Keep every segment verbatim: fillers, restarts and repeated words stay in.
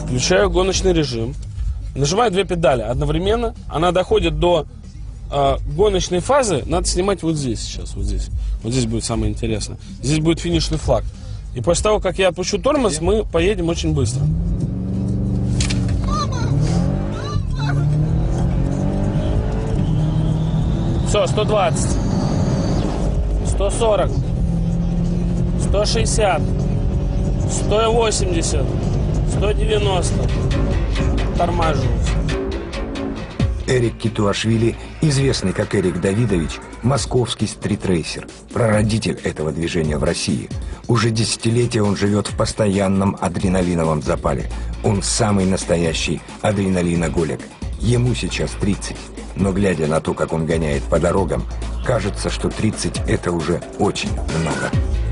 Включаю гоночный режим. Нажимаю две педали одновременно. Она доходит до э, гоночной фазы. Надо снимать вот здесь сейчас. Вот здесь. Вот здесь будет самое интересное. Здесь будет финишный флаг. И после того, как я отпущу тормоз, мы поедем очень быстро. Все, сто двадцать. сто сорок. сто шестьдесят. сто восемьдесят. сто девяносто. Тормаживаюсь. Эрик Китуашвили, известный как Эрик Давидович, московский стритрейсер, прародитель этого движения в России. Уже десятилетия он живет в постоянном адреналиновом запале. Он самый настоящий адреналиноголик. Ему сейчас тридцать, но глядя на то, как он гоняет по дорогам, кажется, что тридцать – это уже очень много.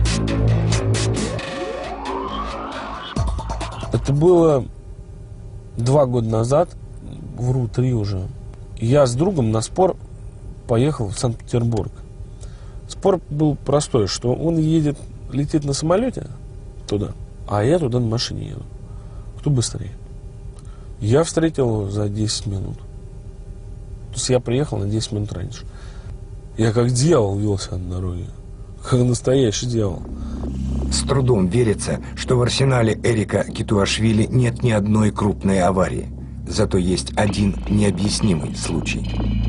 Это было два года назад, вру, три уже. Я с другом на спор поехал в Санкт-Петербург. Спор был простой, что он едет, летит на самолете туда, а я туда на машине еду. Кто быстрее? Я встретил его за десять минут. То есть я приехал на десять минут раньше. Я как дьявол велся на дороге. Как настоящий дьявол. С трудом верится, что в арсенале Эрика Китуашвили нет ни одной крупной аварии. Зато есть один необъяснимый случай.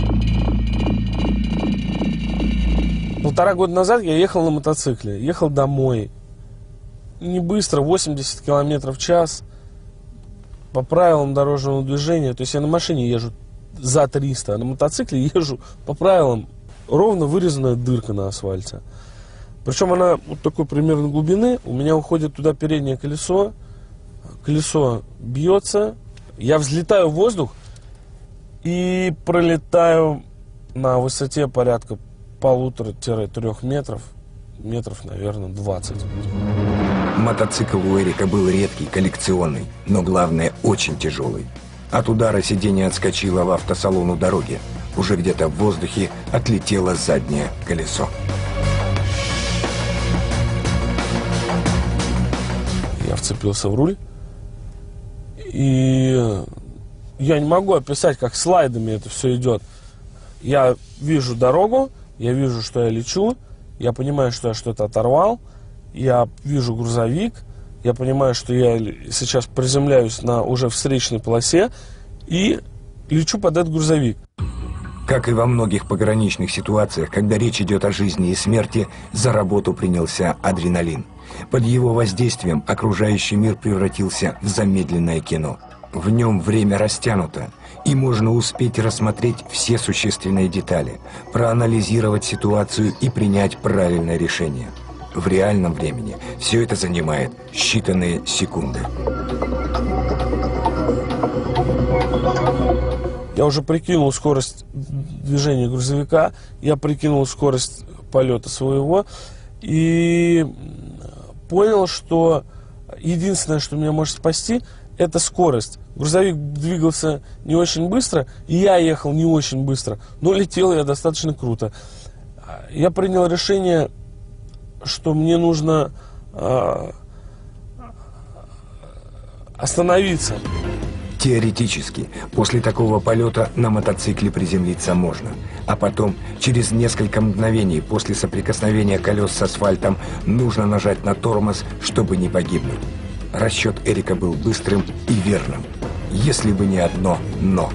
Полтора года назад я ехал на мотоцикле. Ехал домой. Не быстро, восемьдесят километров в час. По правилам дорожного движения. То есть я на машине езжу за триста, а на мотоцикле езжу по правилам. Ровно вырезанная дырка на асфальте. Причем она вот такой примерно глубины. У меня уходит туда переднее колесо. Колесо бьется. Я взлетаю в воздух и пролетаю на высоте порядка полутора-трех метров. Метров, наверное, двадцать. Мотоцикл у Эрика был редкий, коллекционный, но главное, очень тяжелый. От удара сиденье отскочило в автосалон у дороги. Уже где-то в воздухе отлетело заднее колесо. Я вцепился в руль. И я не могу описать, как слайдами это все идет. Я вижу дорогу, я вижу, что я лечу, я понимаю, что я что-то оторвал, я вижу грузовик, я понимаю, что я сейчас приземляюсь на уже встречной полосе и лечу под этот грузовик. Как и во многих пограничных ситуациях, когда речь идет о жизни и смерти, за работу принялся адреналин. Под его воздействием окружающий мир превратился в замедленное кино. В нем время растянуто, и можно успеть рассмотреть все существенные детали, проанализировать ситуацию и принять правильное решение. В реальном времени все это занимает считанные секунды. Я уже прикинул скорость движения грузовика, я прикинул скорость полета своего и понял, что единственное, что меня может спасти, это скорость. Грузовик двигался не очень быстро, и я ехал не очень быстро, но летел я достаточно круто. Я принял решение, что мне нужно э, остановиться. Теоретически, после такого полета на мотоцикле приземлиться можно. А потом, через несколько мгновений после соприкосновения колес с асфальтом, нужно нажать на тормоз, чтобы не погибнуть. Расчет Эрика был быстрым и верным. Если бы не одно «но».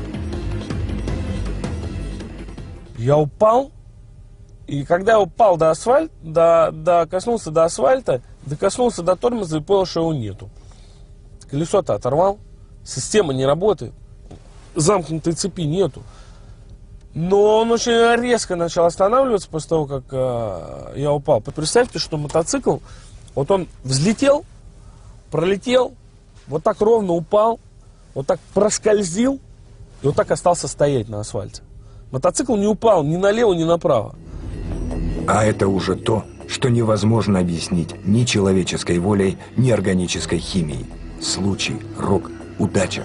Я упал, и когда я упал до асфальта, до, до, коснулся до асфальта, докоснулся до тормоза и понял, что его нету. Колесо-то оторвал. Система не работает, замкнутой цепи нету. Но он очень резко начал останавливаться после того, как э, я упал. Представьте, что мотоцикл, вот он взлетел, пролетел, вот так ровно упал, вот так проскользил и вот так остался стоять на асфальте. Мотоцикл не упал ни налево, ни направо. А это уже то, что невозможно объяснить ни человеческой волей, ни органической химией. Случай, рок, удача.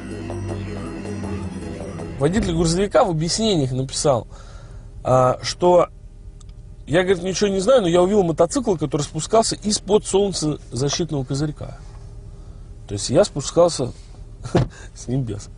Водитель грузовика в объяснениях написал, а, что я, говорит, ничего не знаю, но я увидел мотоцикл, который спускался из-под солнцезащитного козырька. То есть я спускался С небес.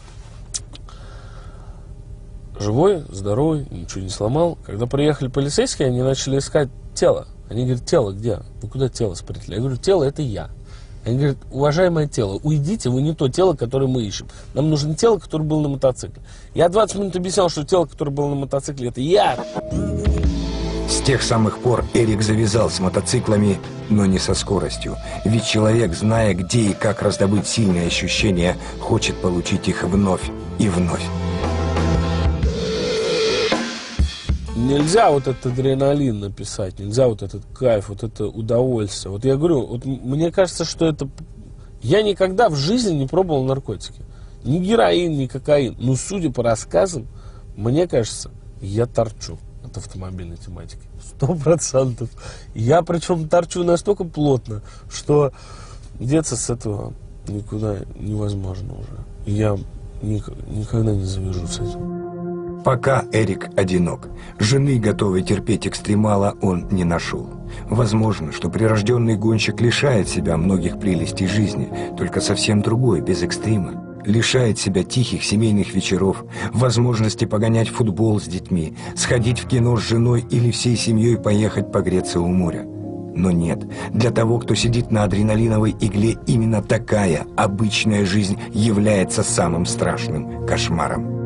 Живой, здоровый, ничего не сломал. Когда приехали полицейские, они начали искать тело. Они говорят, тело где? Вы куда тело спрятали? Я говорю, тело это я. Они говорят, уважаемое тело, уйдите, вы не то тело, которое мы ищем. Нам нужно тело, которое было на мотоцикле. Я двадцать минут объяснял, что тело, которое было на мотоцикле, это я. С тех самых пор Эрик завязал с мотоциклами, но не со скоростью. Ведь человек, зная, где и как раздобыть сильные ощущения, хочет получить их вновь и вновь. Нельзя вот этот адреналин написать, нельзя вот этот кайф, вот это удовольствие. Вот я говорю, вот мне кажется, что это... Я никогда в жизни не пробовал наркотики. Ни героин, ни кокаин. Но судя по рассказам, мне кажется, я торчу от автомобильной тематики. Сто процентов. Я причем торчу настолько плотно, что деться с этого никуда невозможно уже. Я никогда не завяжу с этим. Пока Эрик одинок. Жены, готовой терпеть экстремала, он не нашел. Возможно, что прирожденный гонщик лишает себя многих прелестей жизни, только совсем другой, без экстрима. Лишает себя тихих семейных вечеров, возможности погонять футбол с детьми, сходить в кино с женой или всей семьей поехать погреться у моря. Но нет, для того, кто сидит на адреналиновой игле, именно такая обычная жизнь является самым страшным кошмаром.